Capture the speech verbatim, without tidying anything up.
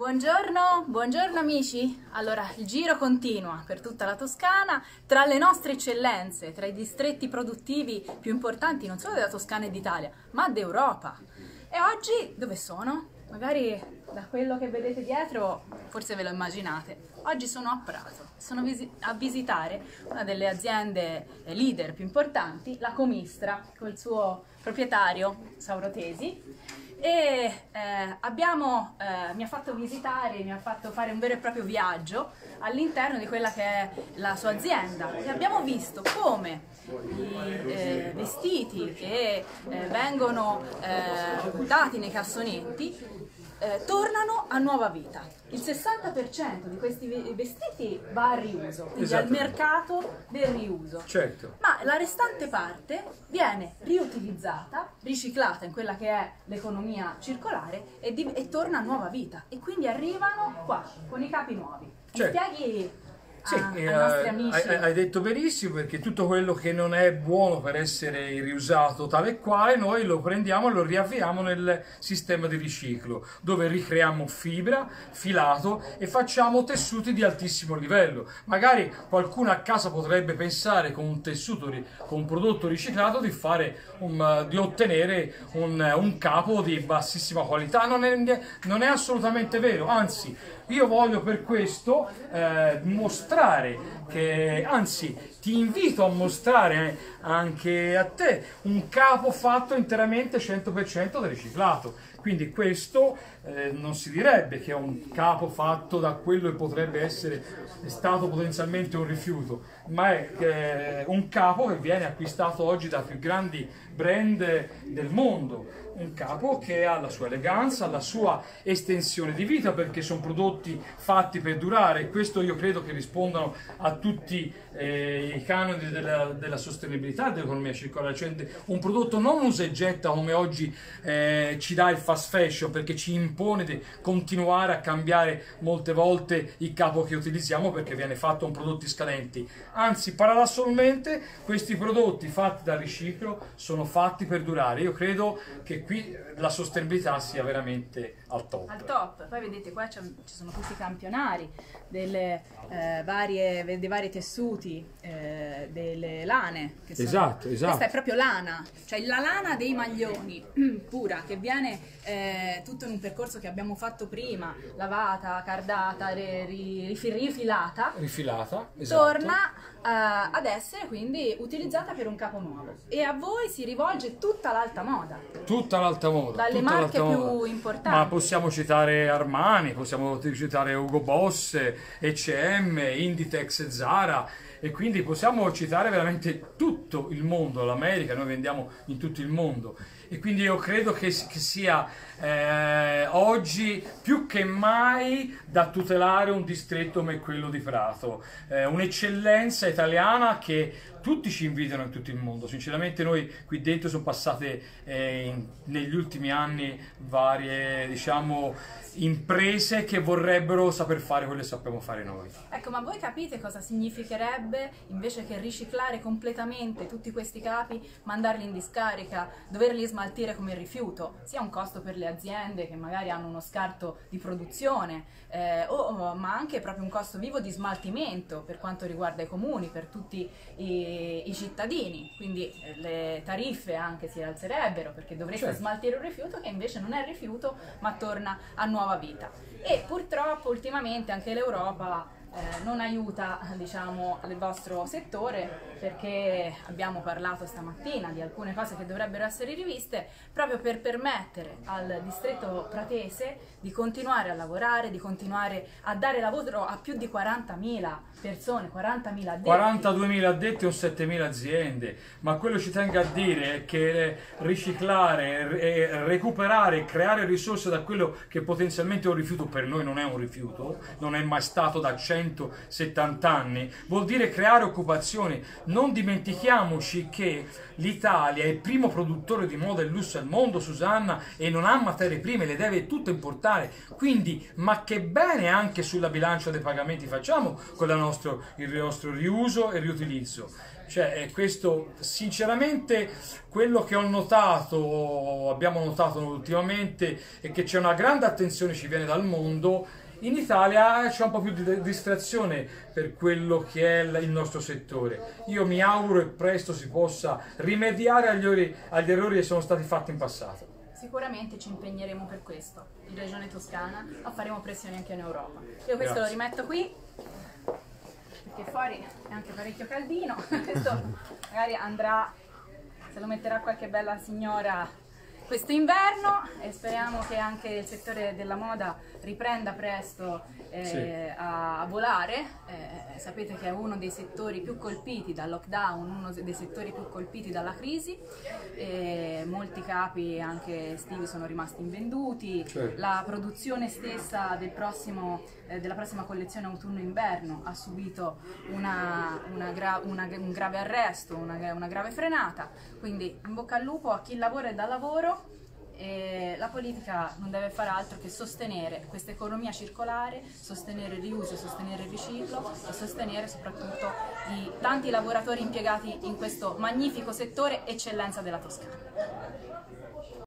Buongiorno, buongiorno amici. Allora, il giro continua per tutta la Toscana, tra le nostre eccellenze, tra i distretti produttivi più importanti non solo della Toscana e d'Italia, ma d'Europa. E oggi dove sono? Magari da quello che vedete dietro, forse ve lo immaginate. Oggi sono a Prato, sono a visitare una delle aziende leader più importanti, la Comistra, col suo proprietario Saurotesi. E eh, abbiamo, eh, mi ha fatto visitare, mi ha fatto fare un vero e proprio viaggio all'interno di quella che è la sua azienda e abbiamo visto come i eh, vestiti che eh, vengono eh, dati nei cassonetti Eh, tornano a nuova vita. Il sessanta per cento di questi vestiti va al riuso, quindi al mercato del riuso. Certo. Ma la restante parte viene riutilizzata, riciclata in quella che è l'economia circolare e, e torna a nuova vita. E quindi arrivano qua con i capi nuovi. Mi certo. spieghi? Sì, Ah, eh, ai nostri amici. hai, hai detto benissimo, perché tutto quello che non è buono per essere riusato tale e quale noi lo prendiamo e lo riavviamo nel sistema di riciclo, dove ricreiamo fibra, filato e facciamo tessuti di altissimo livello. Magari qualcuno a casa potrebbe pensare con un tessuto, con un prodotto riciclato di, fare un, di ottenere un, un capo di bassissima qualità. Non è, non è assolutamente vero, anzi io voglio per questo eh, mostrare che, anzi ti invito a mostrare anche a te un capo fatto interamente cento per cento da riciclato. Quindi questo eh, non si direbbe che è un capo fatto da quello che potrebbe essere stato potenzialmente un rifiuto, ma è eh, un capo che viene acquistato oggi dai più grandi brand del mondo. Un capo che ha la sua eleganza, la sua estensione di vita, perché sono prodotti fatti per durare, e questo io credo che rispondano a tutti eh, i canoni della, della sostenibilità e dell'economia circolare. Cioè un prodotto non usa e getta come oggi eh, ci dà il fast fashion, perché ci impone di continuare a cambiare molte volte il capo che utilizziamo perché viene fatto con prodotti scadenti. Anzi, paradossalmente questi prodotti fatti dal riciclo sono fatti per durare. Io credo che qui la sostenibilità sia veramente al top. Al top. Poi vedete qua ci sono tutti i campionari delle, eh, varie, dei vari tessuti, eh, delle lane. Che sono, esatto, esatto. Questa è proprio lana, cioè la lana dei maglioni pura, che viene eh, tutto in un percorso che abbiamo fatto prima, lavata, cardata, ri, ri, rifilata, rifilata esatto. Torna uh, ad essere quindi utilizzata per un capo nuovo. E a voi si rivolge tutta l'alta moda. Tutta l'alta moda. Dalle tutta marche più moda. importanti. Ma possiamo citare Armani, possiamo citare Hugo Boss, E e emme, Inditex, Zara, e quindi possiamo citare veramente tutto il mondo, l'America, noi vendiamo in tutto il mondo. E quindi io credo che, che sia eh, oggi più che mai da tutelare un distretto come quello di Prato, eh, un'eccellenza italiana che tutti ci invidiano in tutto il mondo. Sinceramente noi qui dentro sono passate eh, in, negli ultimi anni varie, diciamo, imprese che vorrebbero saper fare quello che sappiamo fare noi. Ecco, ma voi capite cosa significherebbe invece che riciclare completamente tutti questi capi, mandarli in discarica, doverli smaltire come rifiuto? Sia un costo per le aziende che magari hanno uno scarto di produzione, eh, o, ma anche proprio un costo vivo di smaltimento per quanto riguarda i comuni, per tutti i, i cittadini. Quindi eh, le tariffe anche si alzerebbero, perché dovreste certo. smaltire un rifiuto che invece non è rifiuto ma torna a nuova vita. E purtroppo ultimamente anche l'Europa eh, non aiuta, diciamo, il vostro settore, perché abbiamo parlato stamattina di alcune cose che dovrebbero essere riviste proprio per permettere al distretto pratese di continuare a lavorare, di continuare a dare lavoro a più di quarantamila persone, quarantamila addetti. quarantaduemila addetti o settemila aziende, ma quello ci tengo a dire è che riciclare, recuperare, creare risorse da quello che potenzialmente è un rifiuto, per noi non è un rifiuto, non è mai stato da centosettanta anni, vuol dire creare occupazioni. non dimentichiamoci che l'Italia è il primo produttore di moda e lusso al mondo, Susanna, e non ha materie prime, le deve tutte importare. Quindi, ma che bene anche sulla bilancia dei pagamenti facciamo con la nostro, il nostro riuso e riutilizzo. Cioè, questo sinceramente, quello che ho notato, abbiamo notato ultimamente, è che c'è una grande attenzione, ci viene dal mondo. In Italia c'è un po' più di distrazione per quello che è il nostro settore. Io mi auguro che presto si possa rimediare agli, ori, agli errori che sono stati fatti in passato. Sicuramente ci impegneremo per questo, in Regione Toscana, ma faremo pressione anche in Europa. Io questo Grazie. Lo rimetto qui, perché fuori è anche parecchio caldino. Questo magari andrà, se lo metterà qualche bella signora questo inverno, e speriamo che anche il settore della moda riprenda presto eh, Sì. a, a volare. Eh, sapete che è uno dei settori più colpiti dal lockdown, uno dei settori più colpiti dalla crisi. Eh, molti capi anche estivi sono rimasti invenduti. Certo. La produzione stessa del prossimo, eh, della prossima collezione autunno-inverno ha subito una, una gra una, un grave arresto, una, una grave frenata. Quindi in bocca al lupo a chi lavora e dà lavoro. E la politica non deve fare altro che sostenere questa economia circolare, sostenere il riuso, sostenere il riciclo e sostenere soprattutto i tanti lavoratori impiegati in questo magnifico settore, eccellenza della Toscana.